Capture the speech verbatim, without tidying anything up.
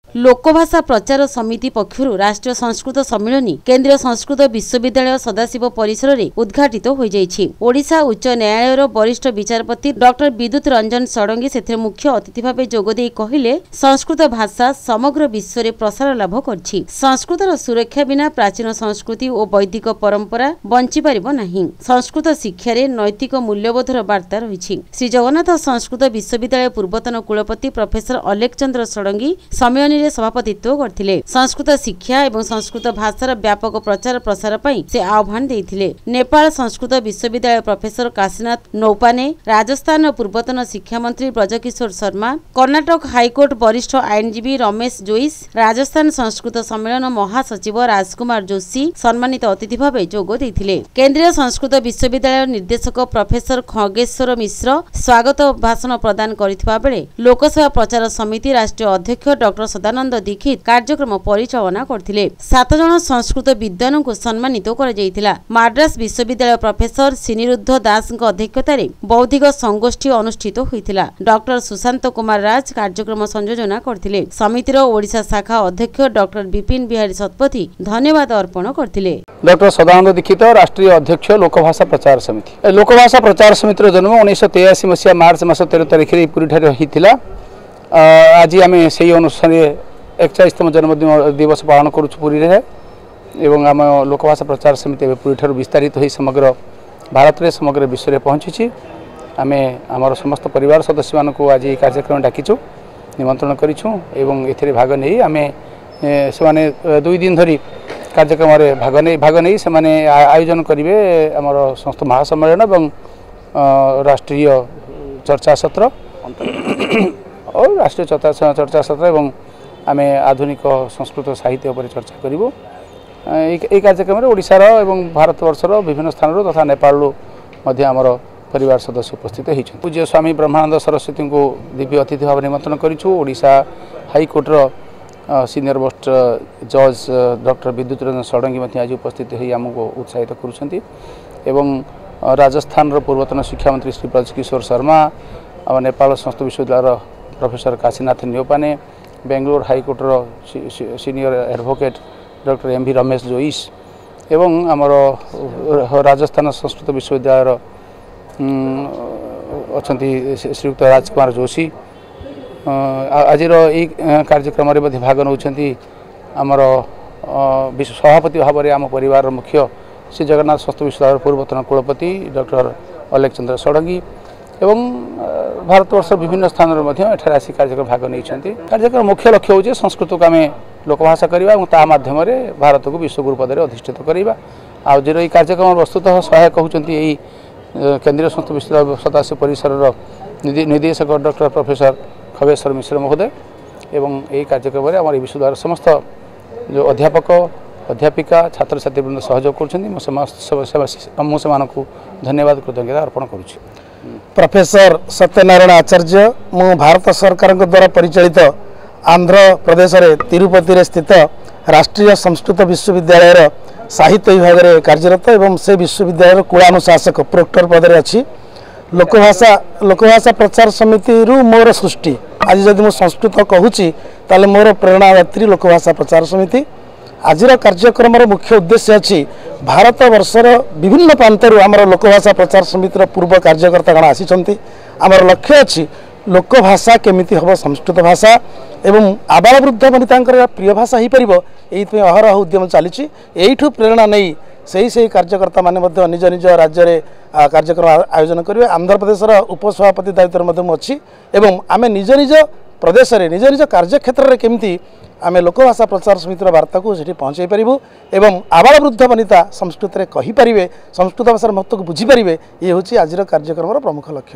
लोकभाषा प्रचार समिति पक्षरु राष्ट्रीय संस्कृत सम्मेलन केन्द्रीय संस्कृत विश्वविद्यालय सदाशिव परिसर में उद्घाटित हो जाइछि। ओडिशा उच्च न्यायालयर वरिष्ठ विचारपति डॉक्टर विद्युत रंजन षडंगी से मुख्य अतिथि भाव जोगदे कहले संस्कृत भाषा समग्र विश्व में प्रसार लाभ करछि। संस्कृतर सुरक्षा बिना प्राचीन संस्कृति और वैदिक परंपरा बंची पारिबो नाही। संस्कृत शिक्षा रे नैतिक मूल्यबोधर वार्ता रहिछि। श्री जगन्नाथ संस्कृत विश्वविद्यालय पूर्वतन कुलपति प्रोफेसर अलेख चंद्र षडंगी सम्मेलन सभापतित्व करथिले। संस्कृत शिक्षा एवं संस्कृत भाषार व्यापक प्रचार प्रसार पई से आह्वान देथिले। नेपाल संस्कृत विश्वविद्यालय प्रोफेसर काशीनाथ नौपाने, राजस्थान पूर्वतन शिक्षा मंत्री ब्रजकिशोर शर्मा, कर्नाटक हाईकोर्ट वरिष्ठ आईनजीवी रमेश जोईस, राजस्थान संस्कृत सम्मेलन महासचिव राजकुमार जोशी सम्मानित अतिथि भाव जोग देथिले। केन्द्रीय संस्कृत विश्वविद्यालय निर्देशक प्रोफेसर खगेश्वर मिश्र स्वागत भाषण प्रदान करिथिबा बेले लोकसभा प्रचार समिति राष्ट्रीय अध्यक्ष डॉक्टर सदानंद दीक्षित कार्यक्रम परिचालना करथिले। सात जन संस्कृत विद्वान को सम्मानित कर जायतिला। माद्रास विश्वविद्यालय प्रोफेसर सिनिरुद्ध दास अध्यक्षतार बौद्धिक संगोष्ठी अनुष्ठित होइतिला। डॉक्टर सुशांत कुमार राज कार्यक्रम संयोजना करथिले। समितिर ओडिशा शाखा अध्यक्ष डॉक्टर विपिन बिहारी शतपथी धन्यवाद अर्पण करथिले। डॉक्टर सदानंद दीक्षित राष्ट्रीय अध्यक्ष लोकभाषा प्रचार समिति। लोकभाषा प्रचार समितिर जन्म उन्नीस तेयासी मसीहा मार्च मास तेरह तारिख पुरी ठारे होइतिला। आज आम से अनुसार एकचालीसतम जन्मदिन दिवस पालन करूरी एवं आम लोकभाषा प्रचार समिति पूरी ठार विस्तारित हो समग्र भारत में समग्र विश्व में पहुँची। आम आमर समस्त परिवार सदस्य मान आज कार्यक्रम डाकिचु निमंत्रण करूँ एवं ए भाग नहीं आम से दुई दिन धरी कार्यक्रम भाग नहीं भाग नहीं से आयोजन करेंगे आमर समस्त महासम्मेलन एवं राष्ट्रीय चर्चा सत्र और राष्ट्रीय चर्चा चर्चा सत्र एवं आम आधुनिक संस्कृत साहित्य पर चर्चा करूँ। ये कार्यक्रम में ओडिशार एवं भारतवर्षर विभिन्न स्थान तथा नेपाल आमर परिवार सदस्य उपस्थित होती। पूज्य स्वामी ब्रह्मानंद सरस्वती को दिव्य अतिथि भाव निमंत्रण करूँ। ओडिशा हाईकोर्टर सीनियर मोस्ट जज डॉक्टर विद्युत रंजन षडंगी आज उपस्थित हो आमको उत्साहित करुँच। राजस्थान पूर्वतन शिक्षा मंत्री श्री ब्रजकिशोर शर्मा और नेपाल संस्कृत विश्वविद्यालय प्रोफेसर काशीनाथ न्योपाने, बेंगलोर हाईकोर्टर senior advocate doctor M B Ramesh Jois एवं आमर राजस्थान संस्कृत विश्वविद्यालय अच्छा श्रीयुक्त राजकुमार जोशी आज कार्यक्रम में भाग नौ आमर सभापति भाव में आम परिवार मुख्य श्री जगन्नाथ संस्कृत विश्वविद्यालय पूर्वतन कुलपति डॉक्टर अलेख चंद्र षडंगी एवं भारतवर्ष विभिन्न स्थान में आसी कार्यक्रम भाग नहीं। कार्यक्रम मुख्य लक्ष्य हूँ संस्कृत को आम लोकभाषा करवा और माध्यम भारत को विश्वगुरु पद में अधिष्ठित करवा। आज ये कार्यक्रम वस्तुतः सहायक होती केन्द्रीय संस्कृत विश्वविद्यालय सदाशिव परिसर निर्देशक डॉक्टर प्रोफेसर खगेश्वर मिश्र महोदय एवं यही कार्यक्रम में आम विश्वविद्यालय समस्त जो अध्यापक अध्यापिका छात्र छात्री वृंद सहयोग कर धन्यवाद कृतज्ञता अर्पण करुच्ची। प्रोफेसर सत्यनारायण आचार्य मु भारत सरकार द्वारा परिचालित आंध्र प्रदेश रे तिरुपति स्थित राष्ट्रीय संस्कृत विश्वविद्यालय साहित्य विभाग में कार्यरत एवं से विश्वविद्यालय कुलानुशासक प्रोक्टर पद में अच्छी। लोकभाषा लोकभाषा प्रचार समिति रु मोर सृष्टि आज जदि मु संस्कृत कहूँ ताले मोर प्रेरणादात्री लोकभाषा प्रचार समिति। आज कार्यक्रम मुख्य उद्देश्य अच्छी भारत वर्षर विभिन्न प्रांतर आमर लोकभाषा प्रचार समितिर पूर्व कार्यकर्तागण आसी आमर लक्ष्य अच्छी लोकभाषा केमिति हम संस्कृत भाषा एवं आबाल वृद्ध वनिता प्रिय भाषा हो पार ये अहरह उद्यम चली यू प्रेरणा नहीं सही सही कार्यकर्ता माने निज निज राज्य में कार्यक्रम आयोजन करेंगे। आंध्र प्रदेश उपसभापति दायित्व अच्छी एवं आम निज निज प्रदेश में निज निज कार्यक्षेत्र में केमिति आम लोकभाषा प्रचार समितिर वार्ता को सेठी पहुँचाई पारिबु एवं आबाल वृद्ध वनिता संस्कृत में कहीपर संस्कृत भाषार महत्व को बुझीपारे ये हूँ आज कार्यक्रम प्रमुख लक्ष्य।